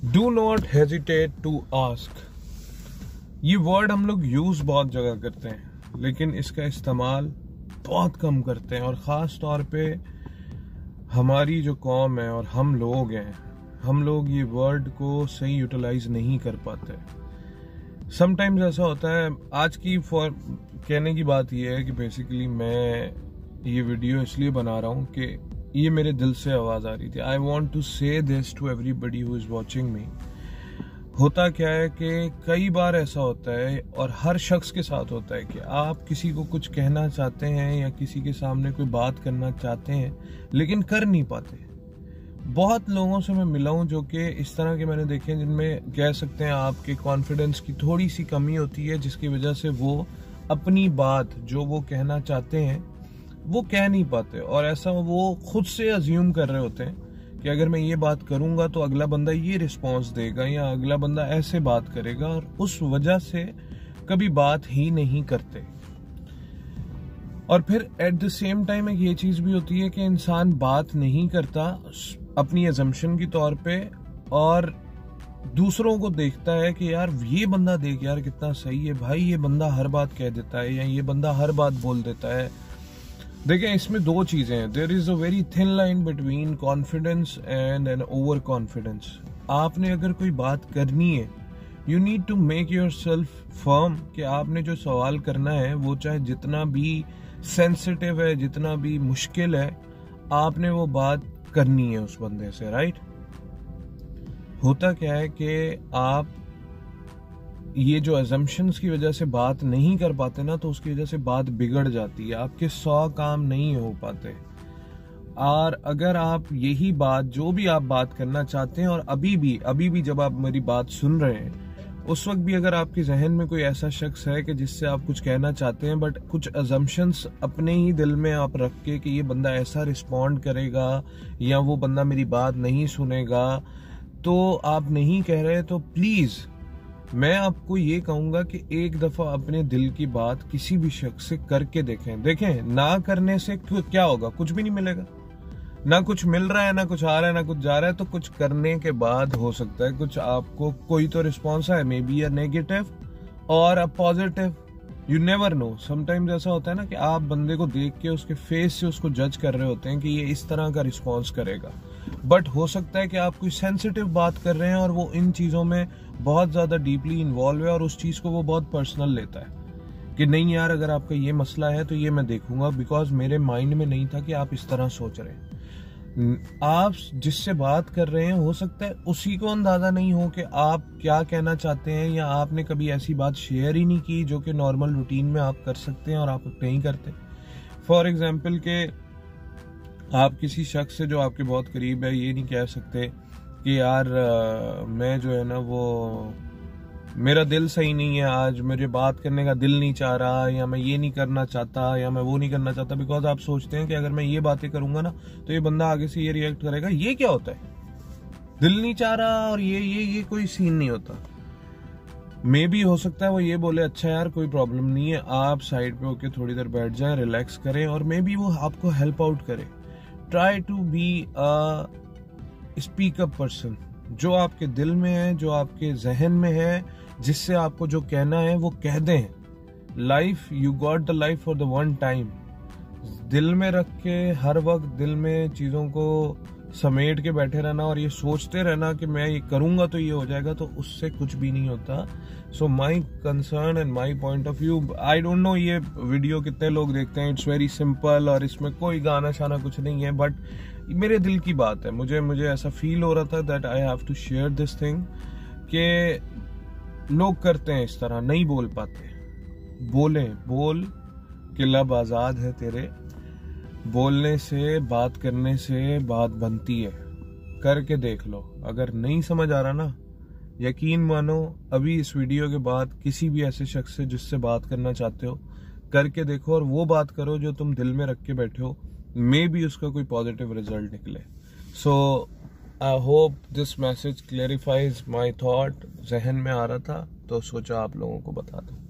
Do not hesitate to ask. ये word हम लोग यूज बहुत जगह करते हैं, लेकिन इसका इस्तेमाल बहुत कम करते हैं, और ख़ास तौर पे हमारी जो कौम है और हम लोग हैं, हम लोग ये वर्ड को सही यूटिलाइज नहीं कर पाते। समटाइम्स ऐसा होता है। आज की कहने की बात यह है कि बेसिकली मैं ये वीडियो इसलिए बना रहा हूँ कि ये मेरे दिल से आवाज़ आ रही थी। I want to say this to everybody who is watching me. होता क्या है कि कई बार ऐसा होता है, और हर शख्स के साथ होता है, कि आप किसी को कुछ कहना चाहते हैं या किसी के सामने कोई बात करना चाहते हैं, लेकिन कर नहीं पाते। बहुत लोगों से मैं मिला हूं जो कि इस तरह के मैंने देखे हैं, जिनमें कह सकते हैं आपके कॉन्फिडेंस की थोड़ी सी कमी होती है, जिसकी वजह से वो अपनी बात जो वो कहना चाहते हैं वो कह नहीं पाते, और ऐसा वो खुद से अज्यूम कर रहे होते हैं कि अगर मैं ये बात करूंगा तो अगला बंदा ये रिस्पॉन्स देगा या अगला बंदा ऐसे बात करेगा, और उस वजह से कभी बात ही नहीं करते। और फिर एट द सेम टाइम एक ये चीज भी होती है कि इंसान बात नहीं करता अपनी अजम्पशन की तौर पे, और दूसरों को देखता है कि यार ये बंदा देख यार कितना सही है भाई, ये बंदा हर बात कह देता है या ये बंदा हर बात बोल देता है। देखें, इसमें दो चीजें हैं। There is a very thin line between confidence and an overconfidence. आपने अगर कोई बात करनी है, you need to make yourself firm कि आपने जो सवाल करना है वो चाहे जितना भी सेंसिटिव है, जितना भी मुश्किल है, आपने वो बात करनी है उस बंदे से, राइट। होता क्या है कि आप ये जो अजम्पशंस की वजह से बात नहीं कर पाते ना, तो उसकी वजह से बात बिगड़ जाती है, आपके 100 काम नहीं हो पाते। और अगर आप यही बात, जो भी आप बात करना चाहते हैं, और अभी भी जब आप मेरी बात सुन रहे हैं, उस वक्त भी अगर आपके जहन में कोई ऐसा शख्स है कि जिससे आप कुछ कहना चाहते हैं, बट कुछ अजम्पशंस अपने ही दिल में आप रख के कि ये बंदा ऐसा रिस्पॉन्ड करेगा या वो बंदा मेरी बात नहीं सुनेगा, तो आप नहीं कह रहे, तो प्लीज मैं आपको ये कहूंगा कि एक दफा अपने दिल की बात किसी भी शख्स से करके देखें। ना करने से क्या होगा? कुछ भी नहीं मिलेगा। ना कुछ मिल रहा है, ना कुछ आ रहा है, ना कुछ जा रहा है। तो कुछ करने के बाद हो सकता है कुछ आपको कोई तो रिस्पॉन्स आए, मे बी अ नेगेटिव और a positive, you never know. Sometimes ऐसा होता है ना कि आप बंदे को देख के उसके फेस से उसको जज कर रहे होते हैं कि ये इस तरह का रिस्पॉन्स करेगा, बट हो सकता है कि आप कोई सेंसिटिव बात कर रहे हैं और वो इन चीजों में बहुत ज्यादा डीपली इन्वॉल्व है, और उस चीज को वो बहुत पर्सनल लेता है कि नहीं यार, अगर आपका ये मसला है तो ये मैं देखूंगा, बिकॉज मेरे माइंड में नहीं था कि आप इस तरह सोच रहे हैं। आप जिससे बात कर रहे हैं, हो सकता है उसी को अंदाजा नहीं हो कि आप क्या कहना चाहते हैं, या आपने कभी ऐसी बात शेयर ही नहीं की जो कि नॉर्मल रूटीन में आप कर सकते हैं और आप नहीं करते। फॉर एग्जाम्पल के आप किसी शख्स से जो आपके बहुत करीब है, ये नहीं कह सकते कि यार मैं जो है ना वो मेरा दिल सही नहीं है, आज मेरे बात करने का दिल नहीं चाह रहा, या मैं ये नहीं करना चाहता, या मैं वो नहीं करना चाहता, बिकॉज आप सोचते हैं कि अगर मैं ये बातें करूंगा ना तो ये बंदा आगे से ये रिएक्ट करेगा। ये क्या होता है? दिल नहीं चाह रहा और ये कोई सीन नहीं होता। मे भी हो सकता है वो ये बोले अच्छा यार कोई प्रॉब्लम नहीं है, आप साइड पे होके थोड़ी देर बैठ जाएं, रिलैक्स करें, और मे बी वो आपको हेल्प आउट करे। Try to be a speak up person, जो आपके दिल में है, जो आपके जहन में है, जिससे आपको जो कहना है वो कह दें। Life, you got the life for the one time. दिल में रख के हर वक्त दिल में चीजों को समेट के बैठे रहना और ये सोचते रहना कि मैं ये करूंगा तो ये हो जाएगा, तो उससे कुछ भी नहीं होता। So my concern and my point of view, I don't know ये वीडियो कितने लोग देखते हैं, इट्स वेरी सिंपल, और इसमें कोई गाना शाना कुछ नहीं है, बट मेरे दिल की बात है। मुझे ऐसा फील हो रहा था that I have to share this thing, कि लोग करते हैं इस तरह, नहीं बोल पाते। बोल कि लब आजाद है तेरे, बोलने से, बात करने से बात बनती है। करके देख लो। अगर नहीं समझ आ रहा ना, यकीन मानो अभी इस वीडियो के बाद किसी भी ऐसे शख्स से जिससे बात करना चाहते हो, करके देखो, और वो बात करो जो तुम दिल में रख के बैठे हो, मे बी उसका कोई पॉजिटिव रिजल्ट निकले। So I hope this message clarifies my thought. जहन में आ रहा था तो सोचा आप लोगों को बता दूं।